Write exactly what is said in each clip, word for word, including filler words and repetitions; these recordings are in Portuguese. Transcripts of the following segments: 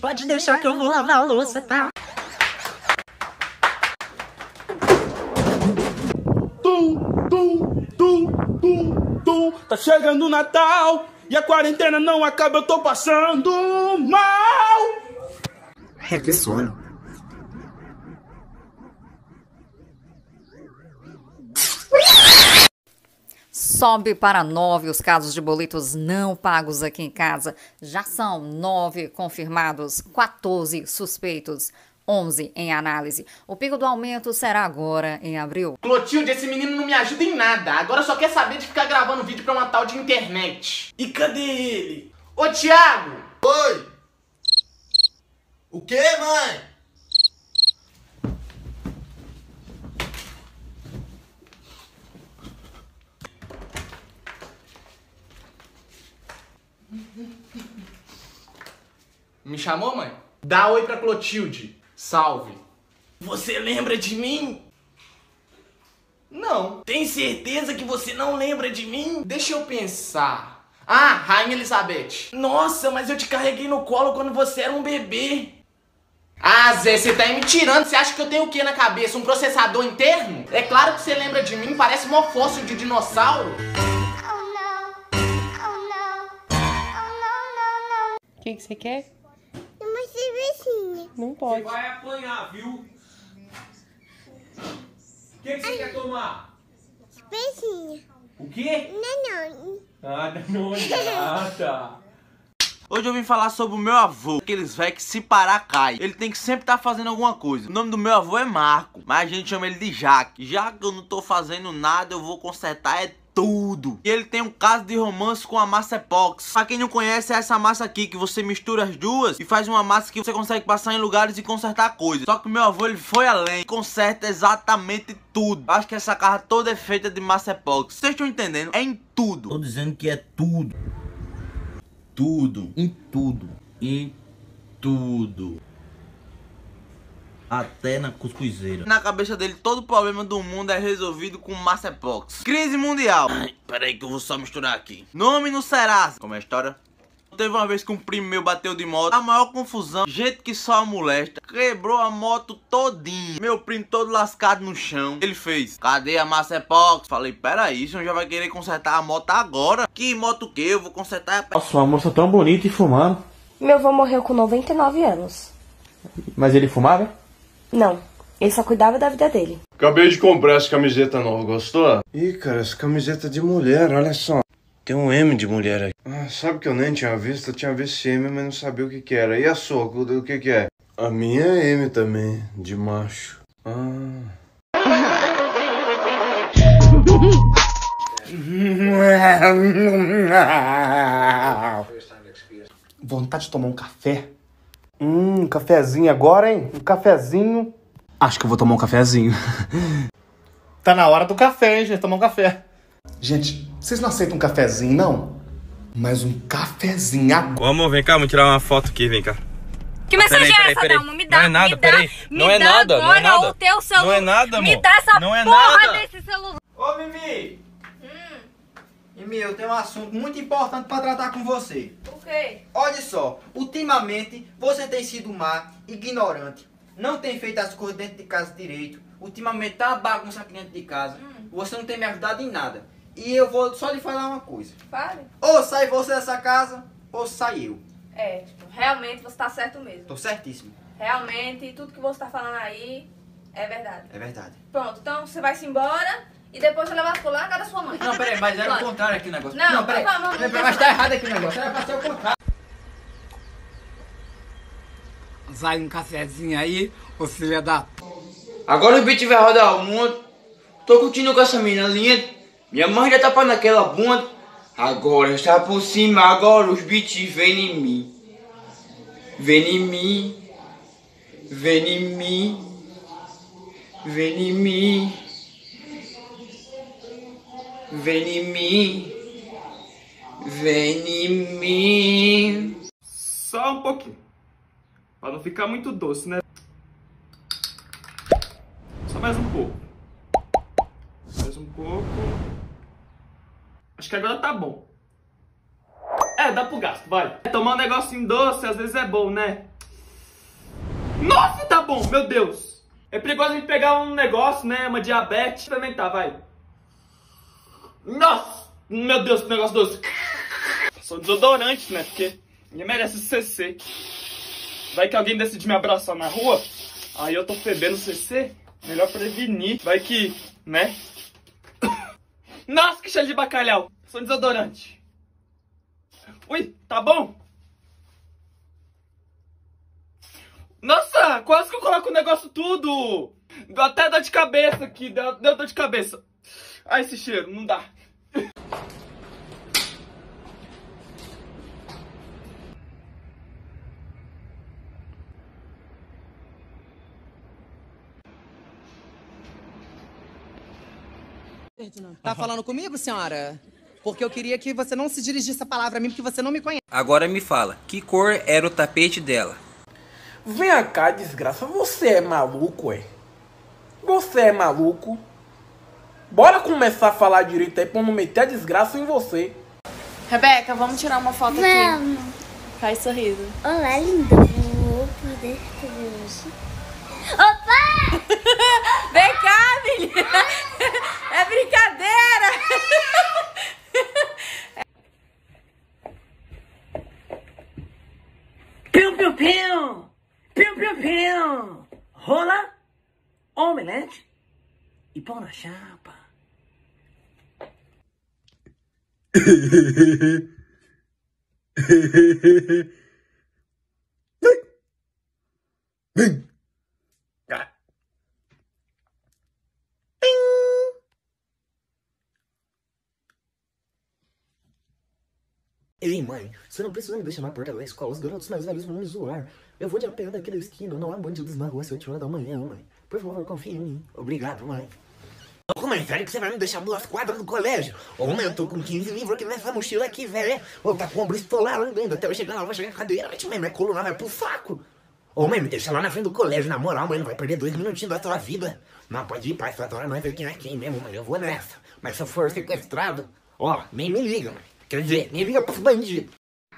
Pode deixar que eu vou lavar a louça, tá? Tum, tum, tum, tum, tum. Tá chegando o Natal e a quarentena não acaba, eu tô passando mal. É que sono. Sobe para nove os casos de boletos não pagos aqui em casa. Já são nove confirmados, quatorze suspeitos, onze em análise. O pico do aumento será agora em abril. Clotilde, esse menino não me ajuda em nada. Agora só quer saber de ficar gravando vídeo pra uma tal de internet. E cadê ele? Ô, Thiago! Oi! O quê, mãe? Me chamou, mãe? Dá oi pra Clotilde. Salve. Você lembra de mim? Não. Tem certeza que você não lembra de mim? Deixa eu pensar. Ah, Rainha Elizabeth. Nossa, mas eu te carreguei no colo quando você era um bebê. Ah, Zé, você tá aí me tirando. Você acha que eu tenho o que na cabeça? Um processador interno? É claro que você lembra de mim. Parece um fóssil de dinossauro. O que que você quer? Uma cervejinha. Não pode. Você vai apanhar, viu? O que, que você quer tomar? Cervejinha. O quê? Não, não. Nada, não nada. Hoje eu vim falar sobre o meu avô. Aqueles velhos que se parar cai. Ele tem que sempre estar tá fazendo alguma coisa. O nome do meu avô é Marco, mas a gente chama ele de Jaque. Já que eu não tô fazendo nada, eu vou consertar é tudo. E ele tem um caso de romance com a massa epox. Pra quem não conhece, é essa massa aqui que você mistura as duas e faz uma massa que você consegue passar em lugares e consertar coisas. Só que o meu avô, ele foi além, conserta exatamente tudo. Acho que essa carro toda é feita de massa epox. Vocês estão entendendo? É em tudo. Tô dizendo que é tudo. Tudo. Em tudo. Em tudo. Até na cuscuzeira. Na cabeça dele, todo problema do mundo é resolvido com massa epox. Crise mundial. Ai, peraí que eu vou só misturar aqui. Nome no Serasa. Como é a história? Teve uma vez que um primo meu bateu de moto. A maior confusão. Gente que só a molesta. Quebrou a moto todinha. Meu primo todo lascado no chão. Ele fez: cadê a massa epox? Falei: peraí, você já vai querer consertar a moto agora? Que moto o que? Eu vou consertar. Nossa, uma moça tão bonita e fumando. Meu avô morreu com noventa e nove anos. Mas ele fumava? Não, ele só cuidava da vida dele. Acabei de comprar essa camiseta nova, gostou? Ih, cara, essa camiseta de mulher, olha só. Tem um M de mulher aqui. Ah, sabe que eu nem tinha visto? Eu tinha visto M, mas não sabia o que que era. E a sua, o que que é? A minha é M também, de macho. Ah... Vontade de tomar um café? Hum, um cafezinho agora, hein? Um cafezinho. Acho que eu vou tomar um cafezinho. Tá na hora do café, hein, gente? Tomar um café. Gente, vocês não aceitam um cafezinho, não? Mas um cafezinho agora. Vamos, vem cá, vamos tirar uma foto aqui, vem cá. Que mensagem é essa, Dalma? Me dá, não é nada, me dá, peraí. Me não é dá nada, agora não é nada. O teu celular. Não é nada, amor. Me dá essa não é porra nada. desse celular. Ô, Mimi. Hum. Mimi, eu tenho um assunto muito importante pra tratar com você. O quê? Olha só, ultimamente você tem sido má, ignorante, não tem feito as coisas dentro de casa direito, ultimamente tá uma bagunça aqui dentro de casa, Hum. você não tem me ajudado em nada. E eu vou só lhe falar uma coisa. Fale. Ou sai você dessa casa, ou sai eu. É, realmente você tá certo mesmo. Tô certíssimo. Realmente, tudo que você tá falando aí é verdade. É verdade. Pronto, então você vai se embora e depois você leva as colar na casa da sua mãe. Não, peraí, mas era Pode. o contrário aqui o negócio. Não, não peraí. não, não, não, peraí, não, mas não. tá errado aqui o negócio, era pra ser o contrário. Vai um cafezinho aí, ô filha da... Agora o beat vai rodar o mundo. Tô curtindo com essa menina linda. Minha mãe já tá pra naquela bunda. Agora está por cima, agora os beats vêm em mim. Vem em mim. Vem em mim. Vem em mim. Vem em mim. Vem em mim. Só um pouquinho. Pra não ficar muito doce, né? Só mais um pouco. Mais um pouco. Acho que agora tá bom. É, dá pro gasto, vai. Tomar um negocinho doce às vezes é bom, né? Nossa, tá bom, meu Deus. É perigoso a gente pegar um negócio, né? Uma diabetes. Experimentar, vai. Nossa, meu Deus, que negócio doce. Sou desodorante, né? Porque ninguém merece C C. Vai que alguém decide me abraçar na rua, aí eu tô fedendo C C. Melhor prevenir. Vai que, né? Nossa, que cheiro de bacalhau. Sou desodorante. Ui, tá bom? Nossa, quase que eu coloco o negócio tudo. Deu até dor de cabeça aqui. Deu, deu dor de cabeça. Ai, esse cheiro, não dá. Tá falando comigo, senhora? Porque eu queria que você não se dirigisse a palavra a mim, porque você não me conhece. Agora me fala, que cor era o tapete dela? Vem cá, desgraça. Você é maluco, é? Você é maluco? Bora começar a falar direito aí pra não meter a desgraça em você. Rebeca, vamos tirar uma foto Vamos. aqui. Faz sorriso. Olá, linda. Vou poder fazer hoje. Opa! Vem cá, menina. É brincadeira. Piu, piu, piu. Piu, piu, piu. Rola, omelete e pão na chapa. Ei, mãe, você não precisa me deixar na porta da escola. Os garotos mais velhos vão me zoar. Eu vou de a pé daquela esquina. Não há bandidos na rua às sete horas da manhã, mãe. Por favor, confie em mim. Obrigado, mãe. Ô, mãe, velho, que você vai me deixar duas quadras do colégio? Ô, mãe, eu tô com quinze livros aqui nessa mochila aqui, velho. Ô, tá com o ombro estourado ainda. Até eu chegar lá, vai chegar a cadeira. Mãe, minha coluna vai pro saco. Ô, mãe, me deixa lá na frente do colégio. Na moral, mãe, não vai perder dois minutinhos da tua vida. Não, pode ir, pai. Sua hora não vai ver quem é quem mesmo, mãe. Eu vou nessa. Mas se eu for sequestrado, ó, nem me liga, mãe. Quer dizer, nem liga pros bandidos.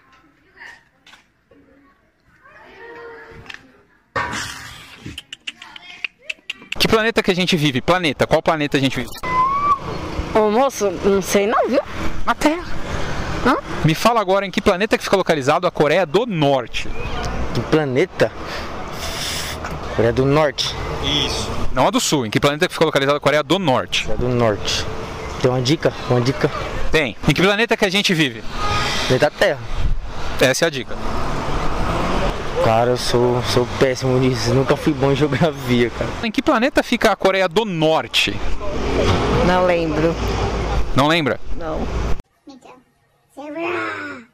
Que planeta que a gente vive? Planeta, qual planeta a gente vive? Ô moço, não sei não, viu? Na Terra. Hã? Me fala agora em que planeta que fica localizado a Coreia do Norte. Que planeta? Coreia do Norte. Isso. Não a do Sul, em que planeta que fica localizado a Coreia do Norte? Coreia do Norte. Tem uma dica? Uma dica? Tem. Em que planeta que a gente vive? Planeta Terra. Essa é a dica. Cara, eu sou, sou péssimo nisso, nunca fui bom em geografia, cara. Em que planeta fica a Coreia do Norte? Não lembro. Não lembra? Não. Então, Sarah.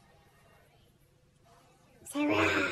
Sarah.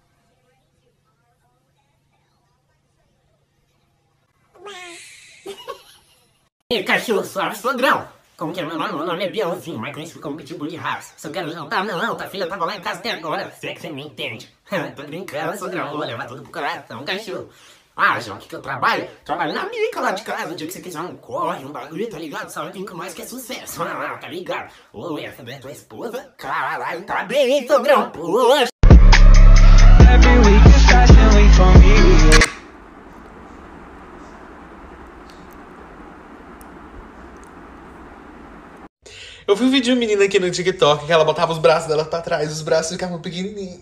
Ei, cachorro, só sogrão. Como que é meu nome? Meu nome é Bielzinho, mas conhecido como Pitbull de raça. Sou garotão, tá? Não, não, tá filha, tava lá em casa até agora. Se é que você me entende. Tô brincando, sogrão, vou levar tudo pro coração, cachorro. Ah, João, o que que eu trabalho? Trabalho na mica lá de casa. O dia que você quiser um corre, um bagulho, tá ligado? Só tem que mais que é sucesso. Ah, tá ligado? Ô, essa é tua esposa? Caralho, tá bem, hein, sogrão? Poxa. Every week is fashion week for me. Eu vi um vídeo de uma menina aqui no TikTok que ela botava os braços dela pra trás, os braços ficavam pequenininhos.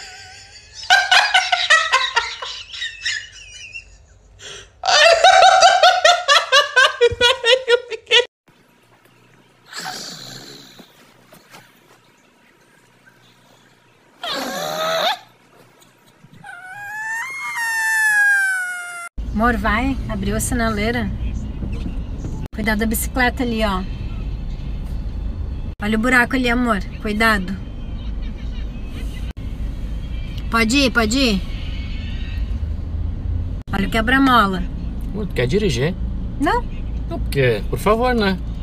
Amor, vai, abriu a sinaleira. Cuidado da bicicleta ali, ó. Olha o buraco ali, amor. Cuidado. Pode ir, pode ir. Olha o quebra-mola. Quer dirigir? Não. Não, porque, por favor, né?